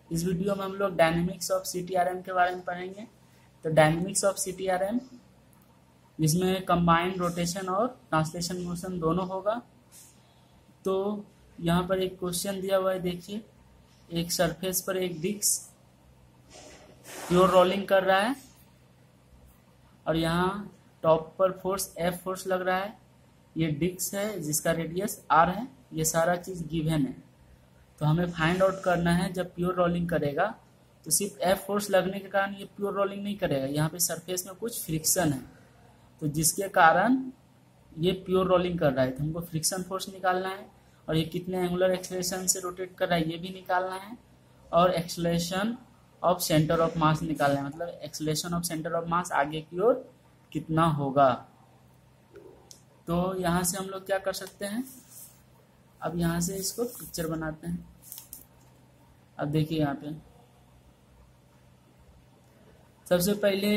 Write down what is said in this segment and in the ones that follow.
इस वीडियो में हम लोग डायनेमिक्स ऑफ CTRM के बारे में पढ़ेंगे। तो डायनेमिक्स ऑफ CTRM जिसमें कंबाइंड रोटेशन और ट्रांसलेशन मोशन दोनों होगा। तो यहाँ पर एक क्वेश्चन दिया हुआ है, देखिए एक सरफेस पर एक डिस्क प्योर रोलिंग कर रहा है और यहाँ टॉप पर फोर्स F फोर्स लग रहा है। ये डिस्क है जिसका रेडियस R है। ये सारा चीज गिवन है। तो हमें फाइंड आउट करना है जब प्योर रोलिंग करेगा तो सिर्फ F फोर्स लगने के कारण ये प्योर रोलिंग नहीं करेगा। यहाँ पे सरफेस में कुछ फ्रिक्शन है तो जिसके कारण ये प्योर रोलिंग कर रहा है। तो हमको फ्रिक्शन फोर्स निकालना है और ये कितने एंगुलर एक्सेलरेशन से रोटेट कर रहा है ये भी निकालना है और acceleration of centre of mass निकालना है। मतलब acceleration of centre of mass आगे की ओर कितना होगा। तो यहाँ से हम लोग क्या कर सकते हैं, अब यहाँ से इसको पिक्चर बनाते हैं। अब देखिए यहाँ पे सबसे पहले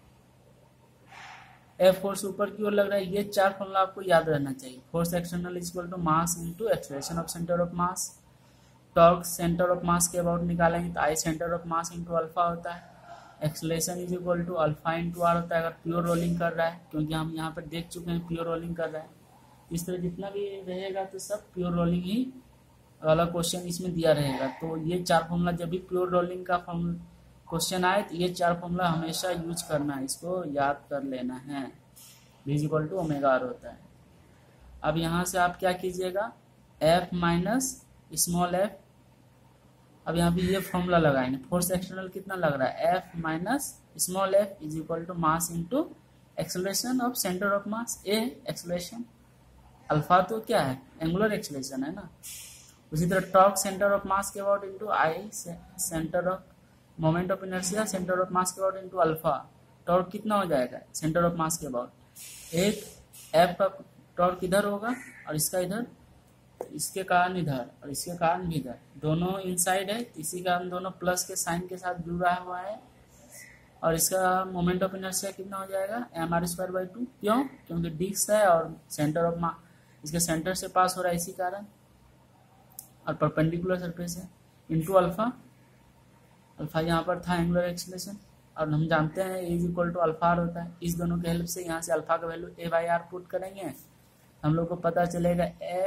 F फोर्स ऊपर की ओर लग रहा है। ये चार फॉर्मूला आपको याद रहना चाहिए। Force external is equal to mass into acceleration of centre of mass. Torque centre of mass के अबाउट निकालेंगे तो I centre of mass into alpha होता है। Acceleration is equal to alpha into r होता है अगर प्योर रोलिंग कर रहा है, क्योंकि हम यहाँ पर देख चुके हैं प्योर रोलिंग कर रहा है। इस तरह जितना भी रहेगा तो सब प्योर रोलिंग ही वाला क्वेश्चन इसमें दिया रहेगा। तो ये चार फॉर्मूला जब भी प्योर रोलिंग का क्वेश्चन आए तो ये चार फॉर्मूला हमेशा यूज करना है, इसको याद कर लेना है। V is equal to omega r होता है। अब यहाँ से आप क्या कीजिएगा, F माइनस स्मॉल f। अब यहाँ पे ये फॉर्मूला लगाएंगे। फोर्स एक्सटर्नल कितना लग रहा है, F minus small f is equal to mass into acceleration of centre of mass. A acceleration, alpha तो क्या है, एंगुलर एक्सेलरेशन है ना। उसी तरह टॉर्क सेंटर ऑफ मास के about into I centre of moment of inertia centre of mass के about into alpha. Torque कितना हो जाएगा सेंटर ऑफ मास के अबाउट, एक F का टॉर्क इधर होगा और इसका इधर, इसके कारण इधर और इसके कारण भी इधर, दोनों इनसाइड है इसी कारण दोनों प्लस के साइन के साथ जुड़ा हुआ है। और इसका मोमेंट ऑफ इनर्शिया कितना हो जाएगा mr²/2। क्यों, क्योंकि डिस्क है और सेंटर ऑफ मास इसके सेंटर से पास हो रहा है इसी कारण, और परपेंडिकुलर सरफेस है इंटू अल्फा। अल्फा यहाँ पर था एंगुलर एक्सेलरेशन और हम जानते हैं is equal to alpha r होता है। इस दोनों के हेल्प से यहाँ से अल्फा का वैल्यू A/R पुट करेंगे, हम लोग को पता चलेगा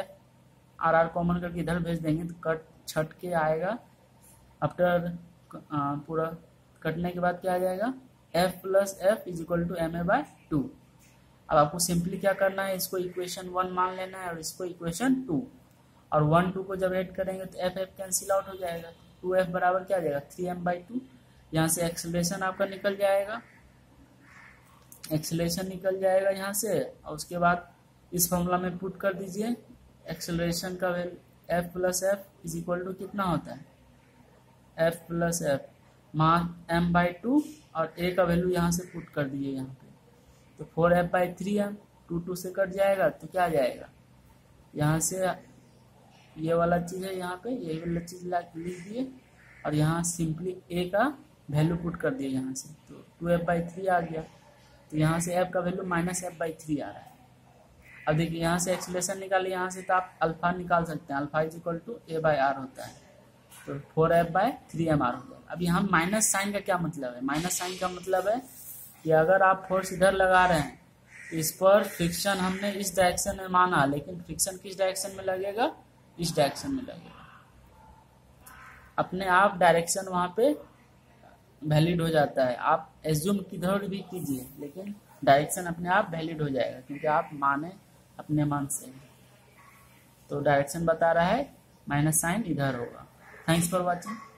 F कॉमन करके इधर भेज देंगे तो कट छट के आएगा। आफ्टर पूरा कटने के बाद क्या आ जाएगा, F plus F is equal to MA/2। अब आपको सिंपली क्या करना है, इसको इक्वेशन 1 मान लेना है और इसको इक्वेशन 2, और 1 2 को जब ऐड करेंगे तो F कैंसिल आउट हो जाएगा। 2F बराबर क्या आ जाएगा 3M/2। यहाँ से एक्सेलरेशन आपका निकल जाएगा, एक्सेलरेशन निकल जाएगा यहाँ से, और उसके बाद इस फॉर्मूला में पुट कर दीजिए। एक्सेलरेशन का value F plus F is equal to कितना होता है, F प्लस F मास M/2 और A का वैल्यू यहाँ से पुट कर दीजिए यहाँ पे, तो 4F/3M 2 से कट जाएगा तो क्या आ जाएगा, यहाँ से ये वाला चीज़ है यहाँ पे, ये वाला चीज़ लिख दिए और यहाँ सिंपली A का वैल्यू पुट कर दिए यहाँ से, तो 2F/3 आ गया। तो यहाँ से F का वैल्यू -F/3 आ रहा है। अब देखिए यहाँ से एक्सेलरेशन निकालिए, यहाँ से तो आप अल्फा निकाल सकते हैं। Alpha is equal to A/R होता है, तो 4F/3MR होता है। अब यहाँ माइनस साइन का क्या मतलब है, माइनस साइन का मतलब है कि अगर आप फोर्स इधर लगा रहे हैं तो इस पर फ्रिक्शन हमने इस डायरेक्शन में माना, लेकिन फ्रिक्शन किस डायरेक्शन में लगेगा, इस डायरेक्शन में लगेगा। अपने आप डायरेक्शन वहाँ पे वैलिड हो जाता है। आप एज्यूम किधर भी कीजिए लेकिन डायरेक्शन अपने आप वैलिड हो जाएगा, क्योंकि आप माने अपने मन से। तो डायरेक्शन बता रहा है माइनस साइन इधर होगा। Thanks for watching.